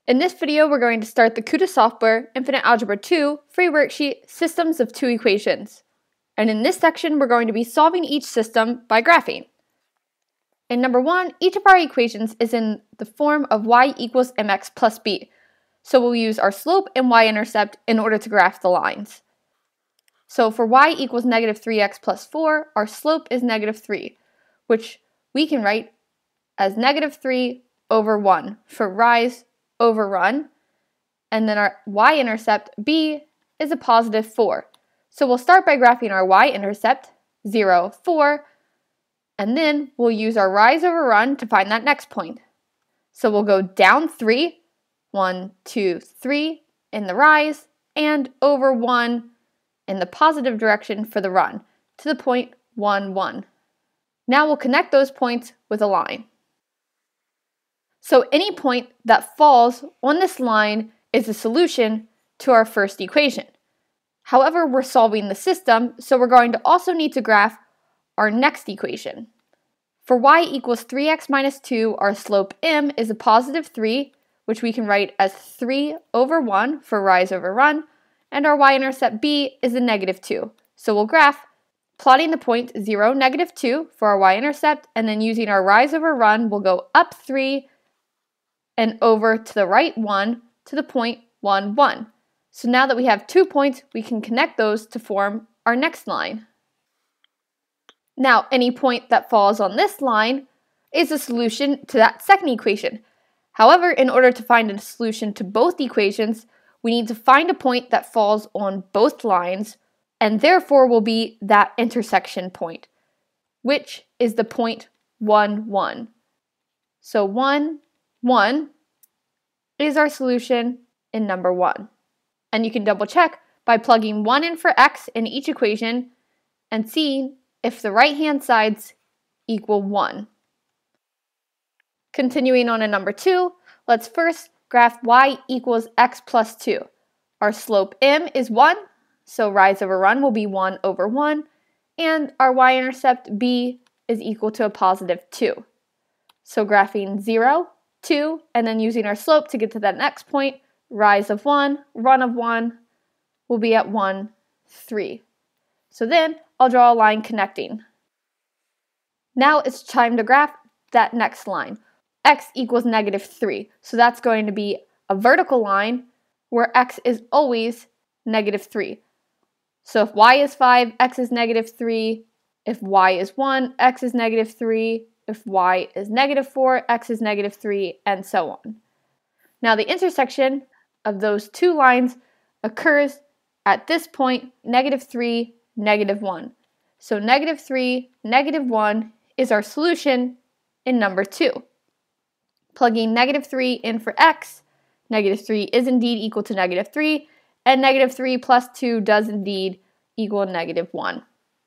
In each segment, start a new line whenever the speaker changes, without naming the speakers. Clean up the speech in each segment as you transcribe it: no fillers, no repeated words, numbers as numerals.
In this video, we're going to start the KutaSoftware Infinite Algebra 2 free worksheet Systems of Two Equations. And in this section, we're going to be solving each system by graphing. In number 1, each of our equations is in the form of y equals mx plus b. So we'll use our slope and y-intercept in order to graph the lines. So for y equals negative 3x plus 4, our slope is negative 3, which we can write as negative 3 over 1 for rise over run, and then our y-intercept b is a positive 4. So we'll start by graphing our y-intercept, 0, 4, and then we'll use our rise over run to find that next point. So we'll go down 3, 1, 2, 3 in the rise, and over 1 in the positive direction for the run, to the point 1, 1. Now we'll connect those points with a line. So any point that falls on this line is a solution to our first equation. However, we're solving the system, so we're going to also need to graph our next equation. For y equals 3x minus 2, our slope m is a positive 3, which we can write as 3 over 1 for rise over run, and our y-intercept b is a negative 2. So we'll graph plotting the point 0, negative 2 for our y-intercept, and then using our rise over run, we'll go up 3 and over to the right 1 to the point 1, 1. So now that we have 2 points, we can connect those to form our next line. Now, any point that falls on this line is a solution to that second equation. However, in order to find a solution to both equations, we need to find a point that falls on both lines, and therefore will be that intersection point, which is the point 1, 1. So 1, 1 is our solution in number 1. And you can double check by plugging 1 in for x in each equation and seeing if the right-hand sides equal 1. Continuing on to number 2, let's first graph y equals x plus 2. Our slope m is 1, so rise over run will be 1 over 1, and our y-intercept b is equal to a positive 2. So graphing 0, 2, and then using our slope to get to that next point, rise of 1, run of 1 will be at 1, 3. So then I'll draw a line connecting. Now it's time to graph that next line. X equals negative 3. So that's going to be a vertical line where x is always negative 3. So if y is 5, x is negative 3. If y is 1, x is negative 3. If y is negative 4, x is negative 3, and so on. Now the intersection of those two lines occurs at this point, negative 3, negative 1. So negative 3, negative 1 is our solution in number 2. Plugging negative 3 in for x, negative 3 is indeed equal to negative 3, and negative 3 plus 2 does indeed equal negative 1.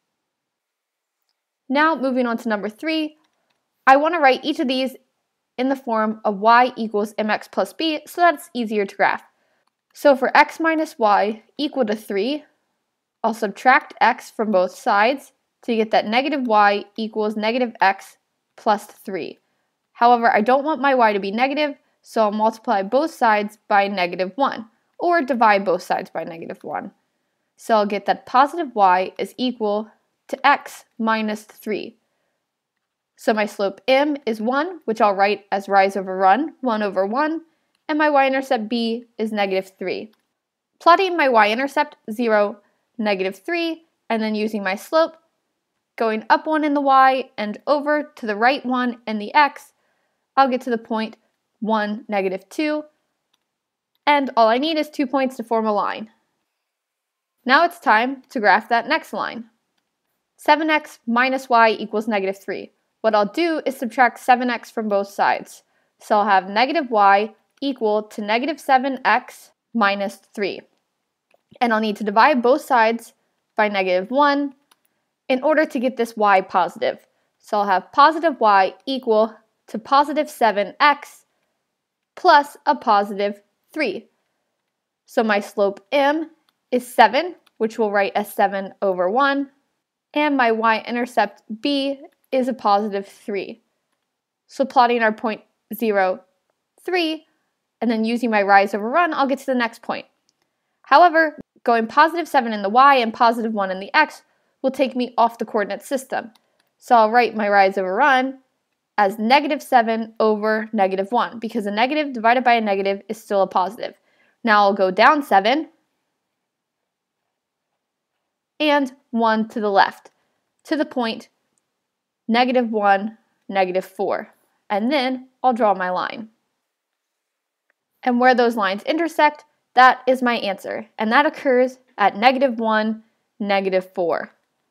Now moving on to number 3, I want to write each of these in the form of y equals mx plus b so that it's easier to graph. So for x minus y equal to 3, I'll subtract x from both sides to get that negative y equals negative x plus 3. However, I don't want my y to be negative, so I'll multiply both sides by negative 1, or divide both sides by negative 1. So I'll get that positive y is equal to x minus 3. So my slope m is 1, which I'll write as rise over run, 1 over 1, and my y-intercept b is negative 3. Plotting my y-intercept, 0, negative 3, and then using my slope, going up 1 in the y and over to the right 1 in the x, I'll get to the point 1, negative 2, and all I need is 2 points to form a line. Now it's time to graph that next line. 7x minus y equals negative 3. What I'll do is subtract 7x from both sides. So I'll have negative y equal to negative 7x minus 3. And I'll need to divide both sides by negative 1 in order to get this y positive. So I'll have positive y equal to positive 7x plus a positive 3. So my slope m is 7, which we'll write as 7 over 1, and my y-intercept b is a positive 3. So plotting our point 0, 3, and then using my rise over run, I'll get to the next point. However, going positive 7 in the y and positive 1 in the x will take me off the coordinate system. So I'll write my rise over run as negative 7 over negative 1, because a negative divided by a negative is still a positive. Now I'll go down 7 and 1 to the left to the point negative 1, negative 4. And then I'll draw my line. And where those lines intersect, that is my answer. And that occurs at negative 1, negative 4.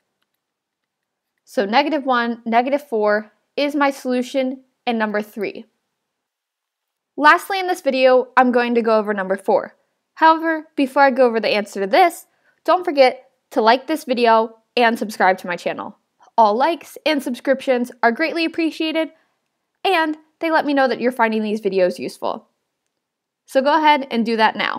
So negative 1, negative 4 is my solution in number 3. Lastly in this video, I'm going to go over number 4. However, before I go over the answer to this, don't forget to like this video and subscribe to my channel. All likes and subscriptions are greatly appreciated, and they let me know that you're finding these videos useful. So go ahead and do that now.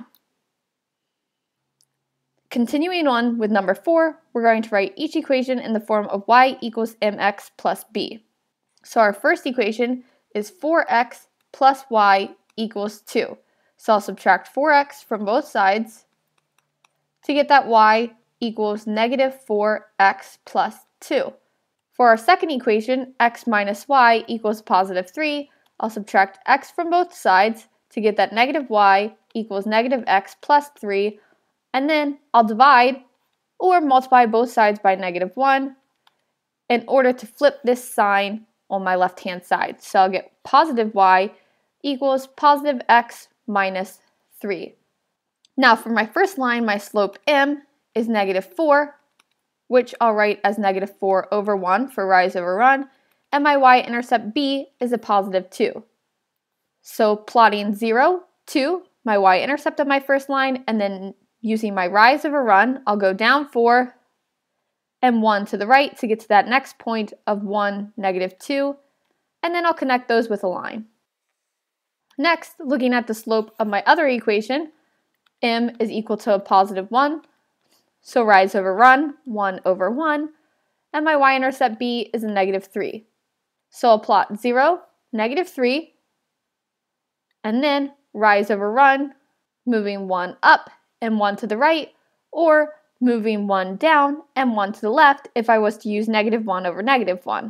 Continuing on with number 4, we're going to write each equation in the form of y equals mx plus b. So our first equation is 4x plus y equals 2. So I'll subtract 4x from both sides to get that y equals negative 4x plus 2. For our second equation, x minus y equals positive 3, I'll subtract x from both sides to get that negative y equals negative x plus 3, and then I'll divide or multiply both sides by negative 1 in order to flip this sign on my left-hand side. So I'll get positive y equals positive x minus 3. Now for my first line, my slope m is negative 4, which I'll write as negative 4 over 1 for rise over run, and my y-intercept b is a positive 2. So plotting 0, 2, my y-intercept of my first line, and then using my rise over run, I'll go down 4 and 1 to the right to get to that next point of 1, negative 2, and then I'll connect those with a line. Next, looking at the slope of my other equation, m is equal to a positive 1, so rise over run, 1 over 1, and my y-intercept b is a negative 3. So I'll plot 0, negative 3, and then rise over run, moving 1 up and 1 to the right, or moving 1 down and 1 to the left if I was to use negative 1 over negative 1.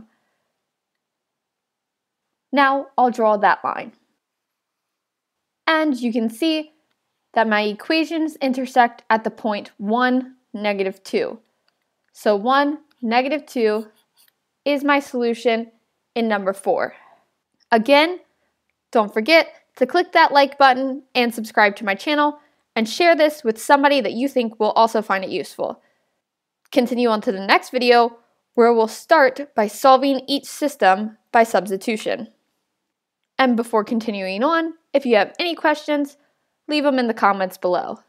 Now I'll draw that line. And you can see that my equations intersect at the point 1, negative 2. So 1, negative 2 is my solution in number 4. Again, don't forget to click that like button and subscribe to my channel, and share this with somebody that you think will also find it useful. Continue on to the next video, where we'll start by solving each system by substitution. And before continuing on, if you have any questions, leave them in the comments below.